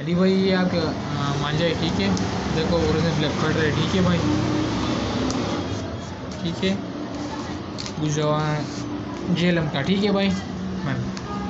अली भाई ये आप मान जाए, ठीक है। देखो ओरिजिनल ब्लैक कट रहे, ठीक है भाई, ठीक है। गुजरात जेलम का, ठीक है भाई। मैम